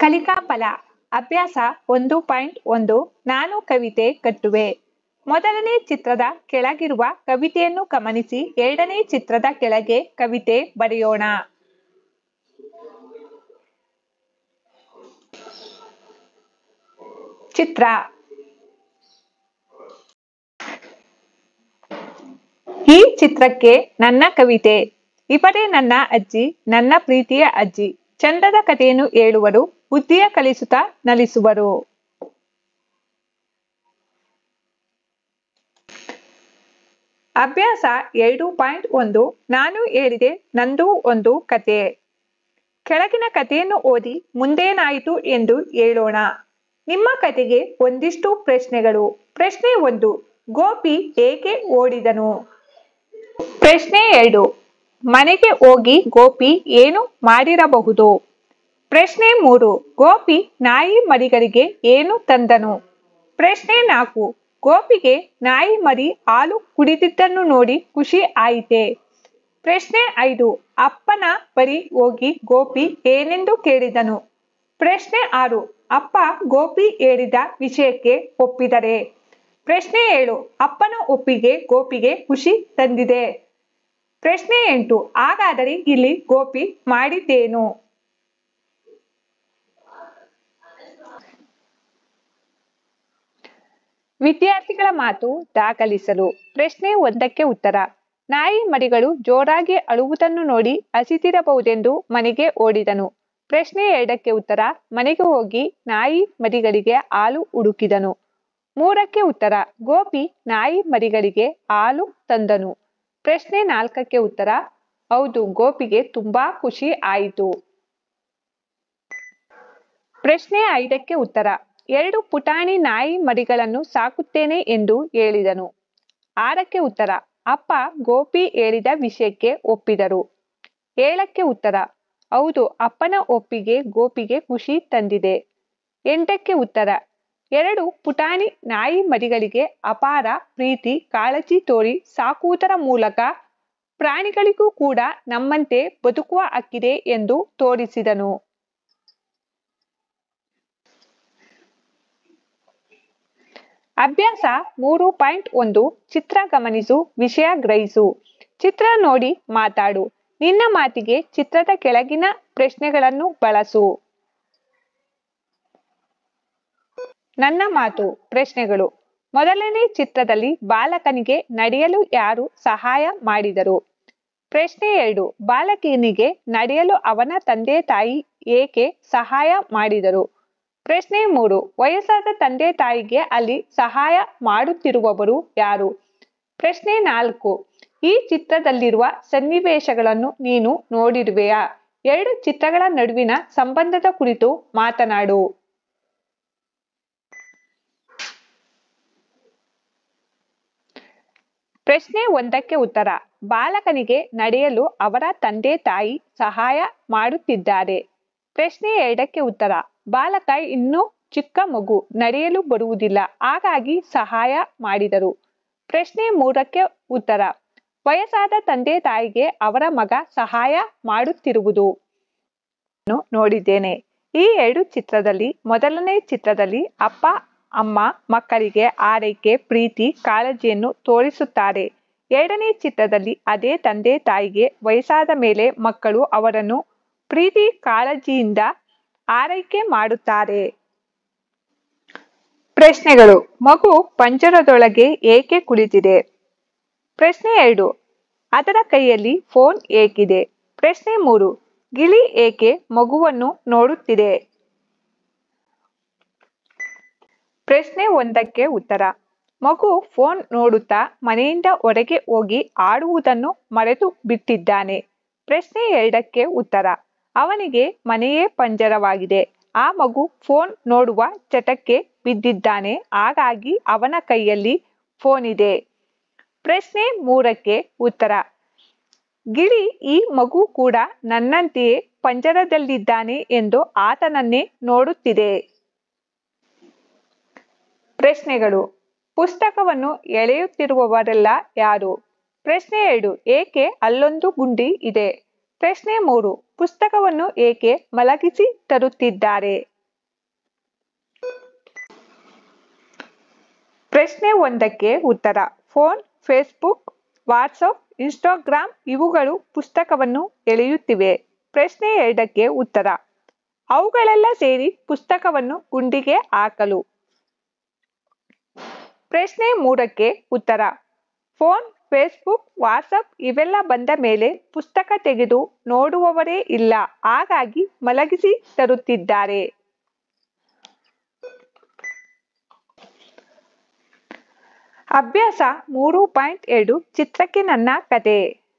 ಕಲಿಕಾ ಫಲ ಅಭ್ಯಾಸ 1.1 ನಾನು ಕವಿತೆ ಕಟ್ಟುವೆ. ಮೊದಲನೇ ಚಿತ್ರದ ಕೆಳಗಿರುವ ಕವಿತೆಯನ್ನು ಗಮನಿಸಿ ಎರಡನೇ ಚಿತ್ರದ ಕೆಳಗೆ ಕವಿತೆ ಬರೆಯೋಣ. ಚಿತ್ರ. ಈ ಚಿತ್ರಕ್ಕೆ ನನ್ನ ಕವಿತೆ. ಇವರೇ ನನ್ನ ಅಜ್ಜಿ, ನನ್ನ ಪ್ರೀತಿಯ ಅಜ್ಜಿ. ಚಂದದ ಕಥೆಯನ್ನು ಹೇಳುವರು, ಬುದ್ಧಿಯ ಕಲಿಸುತ್ತಾ ನಲಿಸುವರು. ಅಭ್ಯಾಸ 2.1 ನಾನು ಹೇಳಿದೆ ನಂದು ಒಂದು ಕತೆ. ಕೆಳಗಿನ ಕಥೆಯನ್ನು ಓದಿ ಮುಂದೇನಾಯಿತು ಎಂದು ಹೇಳೋಣ. ನಿಮ್ಮ ಕಥೆಗೆ ಒಂದಿಷ್ಟು ಪ್ರಶ್ನೆಗಳು. ಪ್ರಶ್ನೆ 1, ಗೋಪಿ ಏಕೆ ಓಡಿದನು? ಪ್ರಶ್ನೆ 2, ಮನೆಗೆ ಹೋಗಿ ಗೋಪಿ ಏನು ಮಾಡಿರಬಹುದು? ಪ್ರಶ್ನೆ 3, ಗೋಪಿ ನಾಯಿ ಮರಿಗಳಿಗೆ ಏನು ತಂದನು? ಪ್ರಶ್ನೆ 4, ಗೋಪಿಗೆ ನಾಯಿ ಮರಿ ಹಾಲು ಕುಡಿದಿದ್ದನ್ನು ನೋಡಿ ಖುಷಿ ಆಯಿತೆ? ಪ್ರಶ್ನೆ 5, ಅಪ್ಪನ ಬಳಿ ಹೋಗಿ ಗೋಪಿ ಏನೆಂದು ಕೇಳಿದನು? ಪ್ರಶ್ನೆ 6, ಅಪ್ಪ ಗೋಪಿ ಹೇಳಿದ ವಿಷಯಕ್ಕೆ ಒಪ್ಪಿದರೆ? ಪ್ರಶ್ನೆ 7, ಅಪ್ಪನ ಒಪ್ಪಿಗೆ ಗೋಪಿಗೆ ಖುಷಿ ತಂದಿದೆ? ಪ್ರಶ್ನೆ 8, ಹಾಗಾದರೆ ಇಲ್ಲಿ ಗೋಪಿ ಮಾಡಿದ್ದೇನು? ವಿದ್ಯಾರ್ಥಿಗಳ ಮಾತು ದಾಖಲಿಸಲು. ಪ್ರಶ್ನೆ 1ಕ್ಕೆ ಉತ್ತರ. ನಾಯಿ ಮರಿಗಳು ಜೋರಾಗಿ ಅಳುವುದನ್ನು ನೋಡಿ ಹಸಿದಿರಬಹುದೆಂದು ಮನೆಗೆ ಓಡಿದನು. ಪ್ರಶ್ನೆ 2ಕ್ಕೆ ಉತ್ತರ. ಮನೆಗೆ ಹೋಗಿ ನಾಯಿ ಮರಿಗಳಿಗೆ ಹಾಲು ಹುಡುಕಿದನು. 3ಕ್ಕೆ ಉತ್ತರ. ಗೋಪಿ ನಾಯಿ ಮರಿಗಳಿಗೆ ಹಾಲು ತಂದನು. ಪ್ರಶ್ನೆ 4ಕ್ಕೆ ಉತ್ತರ. ಹೌದು, ಗೋಪಿಗೆ ತುಂಬಾ ಖುಷಿ ಆಯಿತು. ಪ್ರಶ್ನೆ 5ಕ್ಕೆ ಉತ್ತರ. 2 ಪುಟಾಣಿ ನಾಯಿ ಮರಿಗಳನ್ನು ಸಾಕುತ್ತೇನೆ ಎಂದು ಹೇಳಿದನು. 6ಕ್ಕೆ ಉತ್ತರ. ಅಪ್ಪ ಗೋಪಿ ಹೇಳಿದ ವಿಷಯಕ್ಕೆ ಒಪ್ಪಿದರು. 7ಕ್ಕೆ ಉತ್ತರ. ಹೌದು, ಅಪ್ಪನ ಒಪ್ಪಿಗೆ ಗೋಪಿಗೆ ಖುಷಿ ತಂದಿದೆ. 8ಕ್ಕೆ ಉತ್ತರ. 2 ಪುಟಾಣಿ ನಾಯಿ ಮರಿಗಳಿಗೆ ಅಪಾರ ಪ್ರೀತಿ ಕಾಳಜಿ ತೋರಿ ಸಾಕುವುದರ ಮೂಲಕ ಪ್ರಾಣಿಗಳಿಗೂ ಕೂಡ ನಮ್ಮಂತೆ ಬದುಕುವ ಹಕ್ಕಿದೆ ಎಂದು ತೋರಿಸಿದನು. ಅಭ್ಯಾಸ 3.1 ಚಿತ್ರ ಗಮನಿಸು, ವಿಷಯ ಗ್ರಹಿಸು. ಚಿತ್ರ ನೋಡಿ ಮಾತಾಡು. ನಿನ್ನ ಮಾತಿಗೆ ಚಿತ್ರದ ಕೆಳಗಿನ ಪ್ರಶ್ನೆಗಳನ್ನು ಬಳಸು. ನನ್ನ ಮಾತು. ಪ್ರಶ್ನೆಗಳು. ಮೊದಲನೇ ಚಿತ್ರದಲ್ಲಿ ಬಾಲಕನಿಗೆ ನಡೆಯಲು ಯಾರು ಸಹಾಯ ಮಾಡಿದರು? ಪ್ರಶ್ನೆ 2, ಬಾಲಕನಿಗೆ ನಡೆಯಲು ಅವನ ತಂದೆ ತಾಯಿ ಏಕೆ ಸಹಾಯ ಮಾಡಿದರು? ಪ್ರಶ್ನೆ 3, ವಯಸ್ಸಾದ ತಂದೆ ತಾಯಿಗೆ ಅಲ್ಲಿ ಸಹಾಯ ಮಾಡುತ್ತಿರುವವರು ಯಾರು? ಪ್ರಶ್ನೆ 4, ಈ ಚಿತ್ರದಲ್ಲಿರುವ ಸನ್ನಿವೇಶಗಳನ್ನು ನೀನು ನೋಡಿರುವೆಯಾ? 2 ಚಿತ್ರಗಳ ನಡುವಿನ ಸಂಬಂಧದ ಕುರಿತು ಮಾತನಾಡು. ಪ್ರಶ್ನೆ 1ಕ್ಕೆ ಉತ್ತರ. ಬಾಲಕನಿಗೆ ನಡೆಯಲು ಅವರ ತಂದೆ ತಾಯಿ ಸಹಾಯ ಮಾಡುತ್ತಿದ್ದಾರೆ. ಪ್ರಶ್ನೆ 2ಕ್ಕೆ ಉತ್ತರ. ಬಾಲಕ ಇನ್ನೂ ಚಿಕ್ಕ ಮಗು, ನಡೆಯಲು ಬರುವುದಿಲ್ಲ, ಹಾಗಾಗಿ ಸಹಾಯ ಮಾಡಿದರು. ಪ್ರಶ್ನೆ 3ಕ್ಕೆ ಉತ್ತರ. ವಯಸ್ಸಾದ ತಂದೆ ತಾಯಿಗೆ ಅವರ ಮಗ ಸಹಾಯ ಮಾಡುತ್ತಿರುವುದು ನೋಡಿದ್ದೇನೆ. ಈ 2 ಚಿತ್ರದಲ್ಲಿ ಮೊದಲನೇ ಚಿತ್ರದಲ್ಲಿ ಅಪ್ಪ ಅಮ್ಮ ಮಕ್ಕಳಿಗೆ ಆರೈಕೆ ಪ್ರೀತಿ ಕಾಳಜಿಯನ್ನು ತೋರಿಸುತ್ತಾರೆ. ಎರಡನೇ ಚಿತ್ರದಲ್ಲಿ ಅದೇ ತಂದೆ ತಾಯಿಗೆ ವಯಸ್ಸಾದ ಮೇಲೆ ಮಕ್ಕಳು ಅವರನ್ನು ಪ್ರೀತಿ ಕಾಳಜಿಯಿಂದ ಆರೈಕೆ ಮಾಡುತ್ತಾರೆ. ಪ್ರಶ್ನೆಗಳು. ಮಗು ಪಂಜರದೊಳಗೆ ಏಕೆ ಕುಳಿತಿದೆ? ಪ್ರಶ್ನೆ 2, ಅದರ ಕೈಯಲ್ಲಿ ಫೋನ್ ಏಕಿದೆ? ಪ್ರಶ್ನೆ 3, ಗಿಳಿ ಏಕೆ ಮಗುವನ್ನು ನೋಡುತ್ತಿದೆ? ಪ್ರಶ್ನೆ 1ಕ್ಕೆ ಉತ್ತರ. ಮಗು ಫೋನ್ ನೋಡುತ್ತಾ ಮನೆಯಿಂದ ಹೊರಗೆ ಹೋಗಿ ಆಡುವುದನ್ನು ಮರೆತು ಬಿಟ್ಟಿದ್ದಾನೆ. ಪ್ರಶ್ನೆ 2ಕ್ಕೆ ಉತ್ತರ. ಅವನಿಗೆ ಮನೆಯೇ ಪಂಜರವಾಗಿದೆ. ಆ ಮಗು ಫೋನ್ ನೋಡುವ ಚಟಕ್ಕೆ ಬಿದ್ದಿದ್ದಾನೆ, ಹಾಗಾಗಿ ಅವನ ಕೈಯಲ್ಲಿ ಫೋನ್ ಇದೆ. ಪ್ರಶ್ನೆ 3ಕ್ಕೆ ಉತ್ತರ. ಗಿಳಿ ಈ ಮಗು ಕೂಡ ನನ್ನಂತೆಯೇ ಪಂಜರದಲ್ಲಿದ್ದಾನೆ ಎಂದು ಆತನನ್ನೇ ನೋಡುತ್ತಿದೆ. ಪ್ರಶ್ನೆಗಳು. ಪುಸ್ತಕವನ್ನು ಎಳೆಯುತ್ತಿರುವವರೆಲ್ಲ ಯಾರು? ಪ್ರಶ್ನೆ 2, ಏಕೆ ಅಲ್ಲೊಂದು ಗುಂಡಿ ಇದೆ? ಪ್ರಶ್ನೆ 3, ಪುಸ್ತಕವನ್ನು ಏಕೆ ಮಲಗಿಸಿ ತರುತ್ತಿದ್ದಾರೆ? ಪ್ರಶ್ನೆ 1ಕ್ಕೆ ಉತ್ತರ. ಫೋನ್, ಫೇಸ್ಬುಕ್, ವಾಟ್ಸಪ್, ಇನ್ಸ್ಟಾಗ್ರಾಮ್ ಇವುಗಳು ಪುಸ್ತಕವನ್ನು ಎಳೆಯುತ್ತಿವೆ. ಪ್ರಶ್ನೆ 2ಕ್ಕೆ ಉತ್ತರ. ಅವುಗಳೆಲ್ಲ ಸೇರಿ ಪುಸ್ತಕವನ್ನು ಗುಂಡಿಗೆ ಹಾಕಲು. ಪ್ರಶ್ನೆ 3ಕ್ಕೆ ಉತ್ತರ. ಫೋನ್, ಫೇಸ್ಬುಕ್, ವಾಟ್ಸಪ್ ಇವೆಲ್ಲ ಬಂದ ಮೇಲೆ ಪುಸ್ತಕ ತೆಗೆದು ನೋಡುವವರೇ ಇಲ್ಲ, ಹಾಗಾಗಿ ಮಲಗಿಸಿ ತರುತ್ತಿದ್ದಾರೆ. ಅಭ್ಯಾಸ 3.2 ಚಿತ್ರಕ್ಕೆ ನನ್ನ ಕತೆ.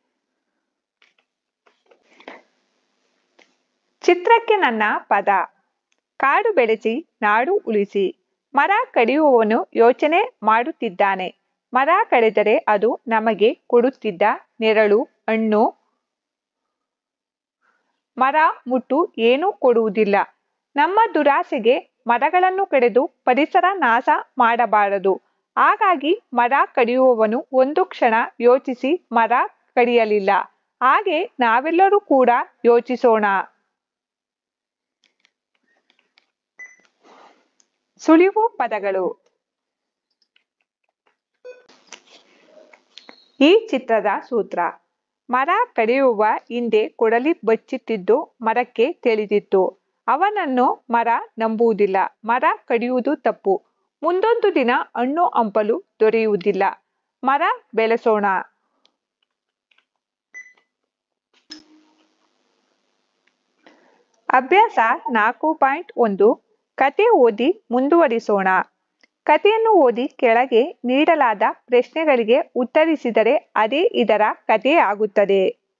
ಚಿತ್ರಕ್ಕೆ ನನ್ನ ಪದ. ಕಾಡು ಬೆಳೆಸಿ ನಾಡು ಉಳಿಸಿ. ಮರ ಕಡಿಯುವವನು ಯೋಚನೆ ಮಾಡುತ್ತಿದ್ದಾನೆ. ಮರ ಕಡಿದರೆ ಅದು ನಮಗೆ ಕೊಡುತ್ತಿದ್ದ ನೆರಳು, ಹಣ್ಣು. ಮರ ಮುಟ್ಟು ಏನೂ ಕೊಡುವುದಿಲ್ಲ. ನಮ್ಮ ದುರಾಸೆಗೆ ಮರಗಳನ್ನು ಕಡಿದು ಪರಿಸರ ನಾಶ ಮಾಡಬಾರದು. ಹಾಗಾಗಿ ಮರ ಕಡಿಯುವವನು ಒಂದು ಕ್ಷಣ ಯೋಚಿಸಿ ಮರ ಕಡಿಯಲಿಲ್ಲ. ಹಾಗೆ ನಾವೆಲ್ಲರೂ ಕೂಡ ಯೋಚಿಸೋಣ. ಸುಳಿವು ಪದಗಳು. ಈ ಚಿತ್ರದ ಸೂತ್ರ. ಮರ ಕಡಿಯುವ ಹಿಂದೆ ಕೊಡಲಿ ಬಚ್ಚಿಟ್ಟಿದ್ದು ಮರಕ್ಕೆ ತಿಳಿದಿತ್ತು. ಅವನನ್ನು ಮರ ನಂಬುವುದಿಲ್ಲ. ಮರ ಕಡಿಯುವುದು ತಪ್ಪು. ಮುಂದೊಂದು ದಿನ ಹಣ್ಣು ಹಂಪಲು ದೊರೆಯುವುದಿಲ್ಲ. ಮರ ಬೆಳೆಸೋಣ. ಅಭ್ಯಾಸ 4.1 ಕತೆ ಓದಿ ಮುಂದುವರಿಸೋಣ. ಕಥೆಯನ್ನು ಓದಿ ಕೆಳಗೆ ನೀಡಲಾದ ಪ್ರಶ್ನೆಗಳಿಗೆ ಉತ್ತರಿಸಿದರೆ ಅದೇ ಇದರ ಕಥೆ ಆಗುತ್ತದೆ.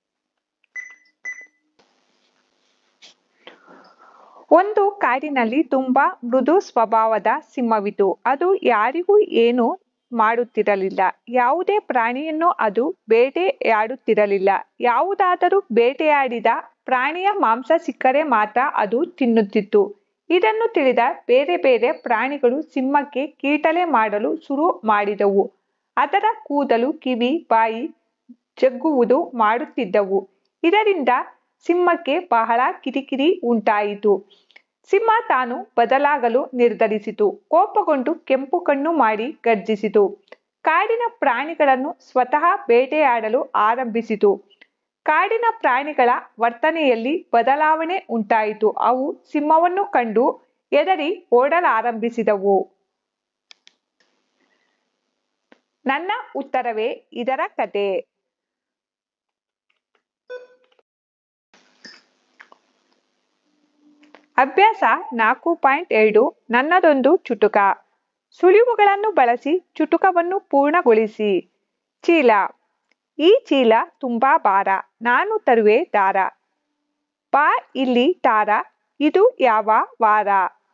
ಒಂದು ಕಾಡಿನಲ್ಲಿ ತುಂಬಾ ಮೃದು ಸ್ವಭಾವದ ಸಿಂಹವಿತ್ತು. ಅದು ಯಾರಿಗೂ ಏನೂ ಮಾಡುತ್ತಿರಲಿಲ್ಲ. ಯಾವುದೇ ಪ್ರಾಣಿಯನ್ನು ಅದು ಬೇಟೆಯಾಡುತ್ತಿರಲಿಲ್ಲ. ಯಾವುದಾದರೂ ಬೇಟೆಯಾಡಿದ ಪ್ರಾಣಿಯ ಮಾಂಸ ಸಿಕ್ಕರೆ ಮಾತ್ರ ಅದು ತಿನ್ನುತ್ತಿತ್ತು. ಇದನ್ನು ತಿಳಿದ ಬೇರೆ ಬೇರೆ ಪ್ರಾಣಿಗಳು ಸಿಂಹಕ್ಕೆ ಕೀಟಲೆ ಮಾಡಲು ಶುರು ಮಾಡಿದವು. ಅದರ ಕೂದಲು, ಕಿವಿ, ಬಾಯಿ ಜಗ್ಗುವುದು ಮಾಡುತ್ತಿದ್ದವು. ಇದರಿಂದ ಸಿಂಹಕ್ಕೆ ಬಹಳ ಕಿರಿಕಿರಿ ಉಂಟಾಯಿತು. ಸಿಂಹ ತಾನು ಬದಲಾಗಲು ನಿರ್ಧರಿಸಿತು. ಕೋಪಗೊಂಡು ಕೆಂಪು ಕಣ್ಣು ಮಾಡಿ ಗರ್ಜಿಸಿತು. ಕಾಡಿನ ಪ್ರಾಣಿಗಳನ್ನು ಸ್ವತಃ ಬೇಟೆಯಾಡಲು ಆರಂಭಿಸಿತು. ಕಾಡಿನ ಪ್ರಾಣಿಗಳ ವರ್ತನೆಯಲ್ಲಿ ಬದಲಾವಣೆ ಉಂಟಾಯಿತು. ಅವು ಸಿಂಹವನ್ನು ಕಂಡು ಹೆದರಿ ಓಡಲಾರಂಭಿಸಿದವು. ನನ್ನ ಉತ್ತರವೇ ಇದರ ಕತೆ. ಅಭ್ಯಾಸ 4.2 ನನ್ನದೊಂದು ಚುಟುಕ. ಸುಳಿವುಗಳನ್ನು ಬಳಸಿ ಚುಟುಕವನ್ನು ಪೂರ್ಣಗೊಳಿಸಿ. ಚೀಲ. ಈ ಚೀಲ ತುಂಬಾ ಭಾರ. ನಾನು ತರುವೆ ದಾರ. ಬಾ ಇಲ್ಲಿ ತಾರ. ಇದು ಯಾವ ವಾರ?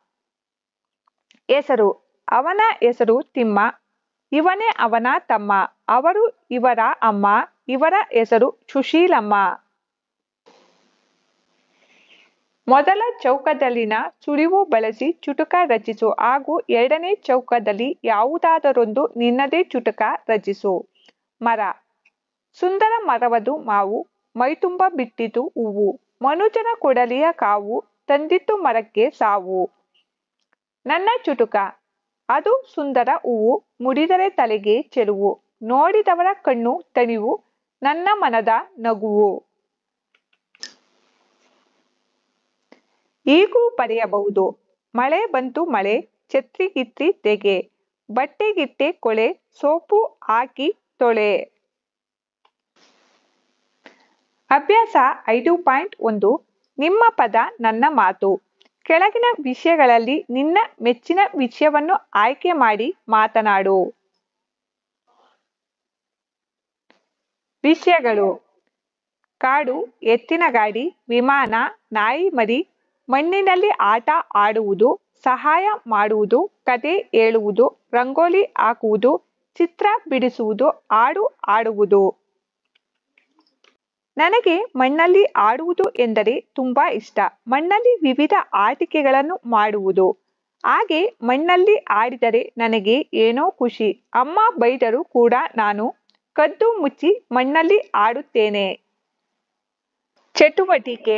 ಹೆಸರು. ಅವನ ಹೆಸರು ತಿಮ್ಮ. ಇವನೇ ಅವನ ತಮ್ಮ. ಅವರು ಇವರ ಅಮ್ಮ. ಇವರ ಹೆಸರು ಸುಶೀಲಮ್ಮ. ಮೊದಲ ಚೌಕದಲ್ಲಿನ ಸುಳಿವು ಬಳಸಿ ಚುಟುಕ ರಚಿಸು ಹಾಗೂ ಎರಡನೇ ಚೌಕದಲ್ಲಿ ಯಾವುದಾದರೊಂದು ನಿನ್ನದೇ ಚುಟುಕ ರಚಿಸು. ಮರ. ಸುಂದರ ಮರವದು ಮಾವು. ಮೈತುಂಬ ಬಿಟ್ಟಿತು ಹೂವು. ಮನುಜನ ಕೊಡಲಿಯ ಕಾವು. ತಂದಿತು ಮರಕ್ಕೆ ಸಾವು. ನನ್ನ ಚುಟುಕ. ಅದು ಸುಂದರ ಹೂವು. ಮುಡಿದರೆ ತಲೆಗೆ ಚೆಲುವು. ನೋಡಿದವರ ಕಣ್ಣು ತಣಿವು. ನನ್ನ ಮನದ ನಗುವು. ಹೀಗೂ ಬರೆಯಬಹುದು. ಮಳೆ ಬಂತು ಮಳೆ. ಛತ್ರಿ ಗಿತ್ರಿ ತೆಗೆ. ಬಟ್ಟೆ ಗಿಟ್ಟೆ ಕೊಳೆ. ಸೋಪು ಹಾಕಿ ತೊಳೆ. ಅಭ್ಯಾಸ 5.1 ನಿಮ್ಮ ಪದ ನನ್ನ ಮಾತು. ಕೆಳಗಿನ ವಿಷಯಗಳಲ್ಲಿ ನಿನ್ನ ಮೆಚ್ಚಿನ ವಿಷಯವನ್ನು ಆಯ್ಕೆ ಮಾಡಿ ಮಾತನಾಡು. ವಿಷಯಗಳು. ಕಾಡು, ಎತ್ತಿನ ಗಾಡಿ, ವಿಮಾನ, ನಾಯಿ ಮರಿ, ಮಣ್ಣಿನಲ್ಲಿ ಆಟ ಆಡುವುದು, ಸಹಾಯ ಮಾಡುವುದು, ಕತೆ ಹೇಳುವುದು, ರಂಗೋಲಿ ಹಾಕುವುದು, ಚಿತ್ರ ಬಿಡಿಸುವುದು, ಹಾಡು ಹಾಡುವುದು. ನನಗೆ ಮಣ್ಣಲ್ಲಿ ಆಡುವುದು ಎಂದರೆ ತುಂಬಾ ಇಷ್ಟ. ಮಣ್ಣಲ್ಲಿ ವಿವಿಧ ಆಟಿಕೆಗಳನ್ನು ಮಾಡುವುದು. ಹಾಗೆ ಮಣ್ಣಲ್ಲಿ ಆಡಿದರೆ ನನಗೆ ಏನೋ ಖುಷಿ. ಅಮ್ಮ ಬೈದರೂ ಕೂಡ ನಾನು ಕದ್ದು ಮುಚ್ಚಿ ಮಣ್ಣಲ್ಲಿ ಆಡುತ್ತೇನೆ. ಚಟುವಟಿಕೆ.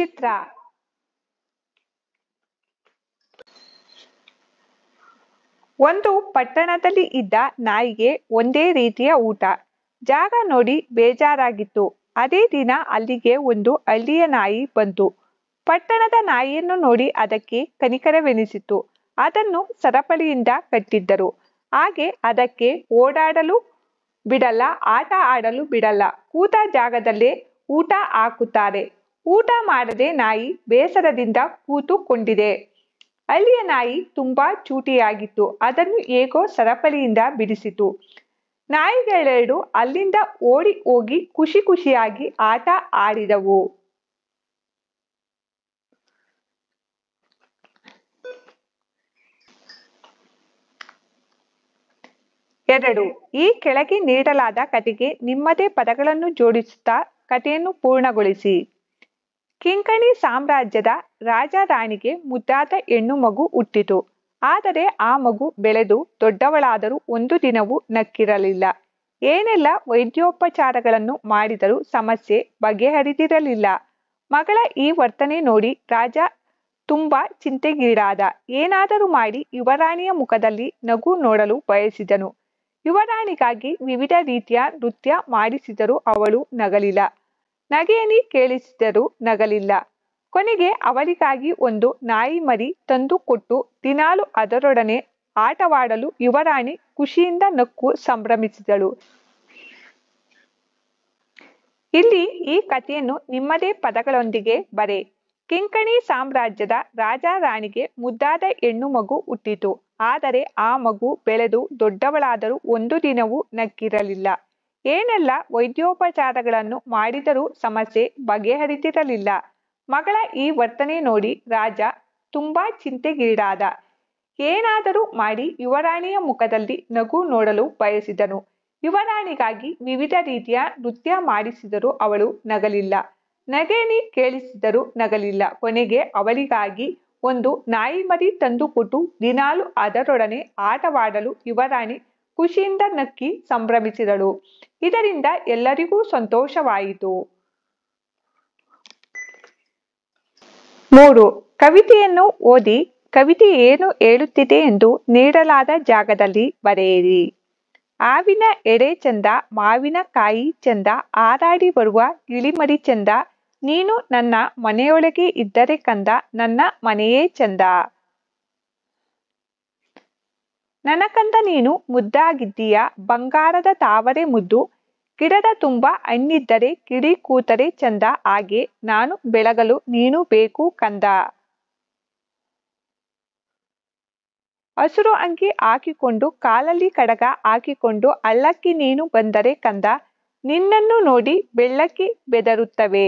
ಚಿತ್ರ. ಒಂದು ಪಟ್ಟಣದಲ್ಲಿ ಇದ್ದ ನಾಯಿಗೆ ಒಂದೇ ರೀತಿಯ ಊಟ, ಜಾಗ ನೋಡಿ ಬೇಜಾರಾಗಿತ್ತು. ಅದೇ ದಿನ ಅಲ್ಲಿಗೆ ಒಂದು ಹಳ್ಳಿಯ ನಾಯಿ ಬಂತು. ಪಟ್ಟಣದ ನಾಯಿಯನ್ನು ನೋಡಿ ಅದಕ್ಕೆ ಕನಿಕರವೆನಿಸಿತು. ಅದನ್ನು ಸರಪಳಿಯಿಂದ ಕಟ್ಟಿದ್ದರು. ಹಾಗೆ ಅದಕ್ಕೆ ಓಡಾಡಲು ಬಿಡಲ್ಲ, ಆಟ ಆಡಲು ಬಿಡಲ್ಲ. ಕೂತ ಜಾಗದಲ್ಲೇ ಊಟ ಹಾಕುತ್ತಾರೆ. ಊಟ ಮಾಡದೆ ನಾಯಿ ಬೇಸರದಿಂದ ಕೂತುಕೊಂಡಿದೆ. ಹಳ್ಳಿಯ ನಾಯಿ ತುಂಬಾ ಚೂಟಿಯಾಗಿತ್ತು. ಅದನ್ನು ಹೇಗೋ ಸರಪಳಿಯಿಂದ ಬಿಡಿಸಿತು. ನಾಯಿಗಳೆರಡು ಅಲ್ಲಿಂದ ಓಡಿ ಹೋಗಿ ಖುಷಿ ಖುಷಿಯಾಗಿ ಆಟ ಆಡಿದವು. 2. ಈ ಕೆಳಗೆ ನೀಡಲಾದ ಕಥೆಗೆ ನಿಮ್ಮದೇ ಪದಗಳನ್ನು ಜೋಡಿಸುತ್ತಾ ಕಥೆಯನ್ನು ಪೂರ್ಣಗೊಳಿಸಿ. ಕಿಂಕಣಿ ಸಾಮ್ರಾಜ್ಯದ ರಾಜ ರಾಣಿಗೆ ಮುದ್ದಾದ ಹೆಣ್ಣು ಮಗು ಹುಟ್ಟಿತು. ಆದರೆ ಆ ಮಗು ಬೆಳೆದು ದೊಡ್ಡವಳಾದರೂ ಒಂದು ದಿನವೂ ನಕ್ಕಿರಲಿಲ್ಲ. ಏನೆಲ್ಲ ವೈದ್ಯೋಪಚಾರಗಳನ್ನು ಮಾಡಿದರೂ ಸಮಸ್ಯೆ ಬಗೆಹರಿದಿರಲಿಲ್ಲ. ಮಗಳ ಈ ವರ್ತನೆ ನೋಡಿ ರಾಜ ತುಂಬಾ ಚಿಂತೆಗೀಡಾದ. ಏನಾದರೂ ಮಾಡಿ ಯುವರಾಣಿಯ ಮುಖದಲ್ಲಿ ನಗು ನೋಡಲು ಬಯಸಿದನು. ಯುವರಾಣಿಗಾಗಿ ವಿವಿಧ ರೀತಿಯ ನೃತ್ಯ ಮಾಡಿಸಿದರೂ ಅವಳು ನಗಲಿಲ್ಲ. ನಗೆಯನಿ ಕೇಳಿಸಿದರೂ ನಗಲಿಲ್ಲ. ಕೊನೆಗೆ ಅವಳಿಗಾಗಿ ಒಂದು ನಾಯಿ ಮರಿ ತಂದು ಕೊಟ್ಟು ದಿನಾಲು ಅದರೊಡನೆ ಆಟವಾಡಲು ಯುವರಾಣಿ ಖುಷಿಯಿಂದ ನಕ್ಕು ಸಂಭ್ರಮಿಸಿದಳು. ಇಲ್ಲಿ ಈ ಕಥೆಯನ್ನು ನಿಮ್ಮದೇ ಪದಗಳೊಂದಿಗೆ ಬರೆ. ಕಿಂಕಣಿ ಸಾಮ್ರಾಜ್ಯದ ರಾಜ ರಾಣಿಗೆ ಮುದ್ದಾದ ಹೆಣ್ಣು ಮಗು ಹುಟ್ಟಿತು. ಆದರೆ ಆ ಮಗು ಬೆಳೆದು ದೊಡ್ಡವಳಾದರೂ ಒಂದು ದಿನವೂ ನಕ್ಕಿರಲಿಲ್ಲ. ಏನೆಲ್ಲ ವೈದ್ಯೋಪಚಾರಗಳನ್ನು ಮಾಡಿದರೂ ಸಮಸ್ಯೆ ಬಗೆಹರಿದಿರಲಿಲ್ಲ. ಮಗಳ ಈ ವರ್ತನೆ ನೋಡಿ ರಾಜ ತುಂಬಾ ಚಿಂತೆಗೀಡಾದ. ಏನಾದರೂ ಮಾಡಿ ಯುವರಾಣಿಯ ಮುಖದಲ್ಲಿ ನಗು ನೋಡಲು ಬಯಸಿದನು. ಯುವರಾಣಿಗಾಗಿ ವಿವಿಧ ರೀತಿಯ ನೃತ್ಯ ಮಾಡಿಸಿದರೂ ಅವಳು ನಗಲಿಲ್ಲ. ನಗೆಯನಿ ಕೇಳಿಸಿದರೂ ನಗಲಿಲ್ಲ. ಕೊನೆಗೆ ಅವಳಿಗಾಗಿ ಒಂದು ನಾಯಿ ಮರಿ ತಂದುಕೊಟ್ಟು ದಿನಾಲು ಅದರೊಡನೆ ಆಟವಾಡಲು ಯುವರಾಣಿ ಖುಷಿಯಿಂದ ನಕ್ಕಿ ಸಂಭ್ರಮಿಸಿದಳು. ಇದರಿಂದ ಎಲ್ಲರಿಗೂ ಸಂತೋಷವಾಯಿತು. 3. ಕವಿತೆಯನ್ನು ಓದಿ ಕವಿತೆ ಏನು ಹೇಳುತ್ತಿದೆ ಎಂದು ನೀಡಲಾದ ಜಾಗದಲ್ಲಿ ಬರೆಯಿರಿ. ಹಾವಿನ ಎಡೆ ಚಂದ, ಮಾವಿನ ಕಾಯಿ ಚಂದ, ಹಾರಾಡಿ ಬರುವ ಗಿಳಿಮರಿ ಚಂದ, ನೀನು ನನ್ನ ಮನೆಯೊಳಗೆ ಇದ್ದರೆ ಕಂದ, ನನ್ನ ಮನೆಯೇ ಚಂದ. ನನ್ನ ಕಂದ ನೀನು ಮುದ್ದಾಗಿದ್ದೀಯ, ಬಂಗಾರದ ತಾವರೆ ಮುದ್ದು, ಗಿಡದ ತುಂಬ ಹಣ್ಣಿದ್ದರೆ ಗಿಳಿ ಕೂತರೆ ಚಂದ, ಹಾಗೆ ನಾನು ಬೆಳಗಲು ನೀನು ಬೇಕು ಕಂದ. ಹಸುರು ಅಂಗಿ ಹಾಕಿಕೊಂಡು ಕಾಲಲ್ಲಿ ಕಡಗ ಹಾಕಿಕೊಂಡು ಹಳ್ಳಕ್ಕೆ ನೀನು ಬಂದರೆ ಕಂದ, ನಿನ್ನನ್ನು ನೋಡಿ ಬೆಳ್ಳಕ್ಕಿ ಬೆದರುತ್ತವೆ.